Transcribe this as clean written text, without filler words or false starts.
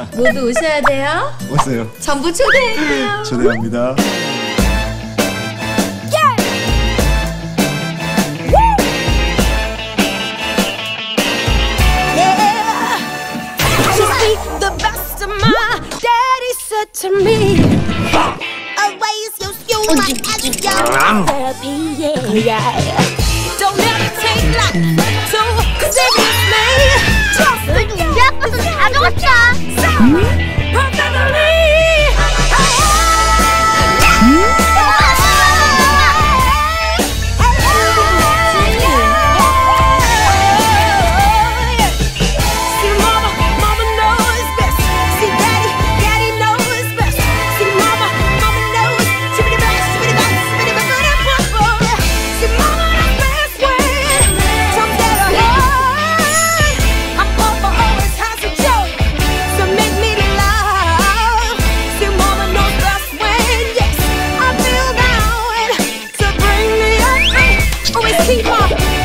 모두 오셔야 돼요. 오세요. 전부 초대해요. 초대합니다. To me, always use you as your therapy, yeah. Don't ever take life too seriously. Trust me, 우리 아빠도 다 죽었어. Perfectly. Keep up.